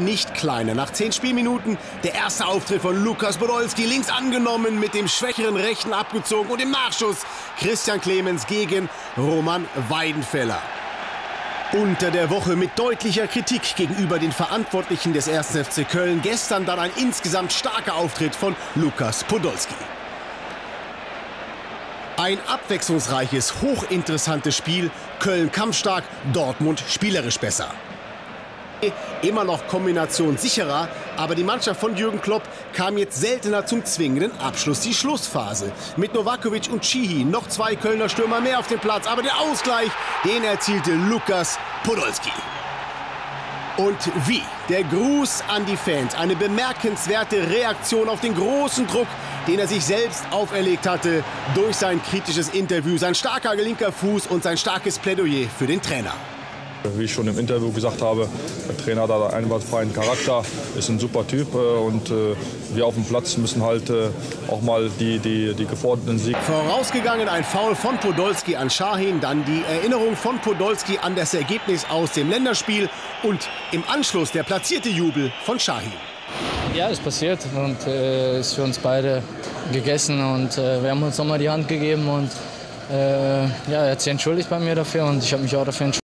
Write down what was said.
nicht kleiner. Nach 10 Spielminuten der erste Auftritt von Lukas Podolski. Links angenommen, mit dem schwächeren Rechten abgezogen. Und im Nachschuss Christian Clemens gegen Roman Weidenfeller. Unter der Woche mit deutlicher Kritik gegenüber den Verantwortlichen des 1. FC Köln. Gestern dann ein insgesamt starker Auftritt von Lukas Podolski. Ein abwechslungsreiches, hochinteressantes Spiel. Köln kampfstark, Dortmund spielerisch besser. Immer noch Kombination sicherer, aber die Mannschaft von Jürgen Klopp kam jetzt seltener zum zwingenden Abschluss. Die Schlussphase mit Novakovic und Czihi, noch 2 Kölner Stürmer mehr auf dem Platz, aber der Ausgleich, den erzielte Lukas Podolski. Und wie? Der Gruß an die Fans, eine bemerkenswerte Reaktion auf den großen Druck, den er sich selbst auferlegt hatte durch sein kritisches Interview, sein starker linker Fuß und sein starkes Plädoyer für den Trainer. Wie ich schon im Interview gesagt habe, der Trainer hat einen einwandfreien Charakter, ist ein super Typ und wir auf dem Platz müssen halt auch mal die geforderten Siege. Vorausgegangen ein Foul von Podolski an Şahin, dann die Erinnerung von Podolski an das Ergebnis aus dem Länderspiel und im Anschluss der platzierte Jubel von Şahin. Ja, ist passiert und ist für uns beide gegessen und wir haben uns nochmal die Hand gegeben und ja, er hat sich entschuldigt bei mir dafür und ich habe mich auch dafür entschuldigt.